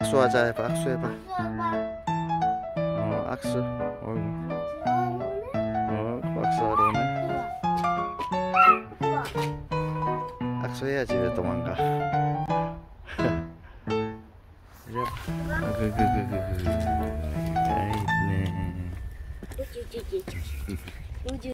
악수하자 해봐. 악수해봐. 악수. 악수하러 오네. 악수해야지 왜 도망가. 아이 네.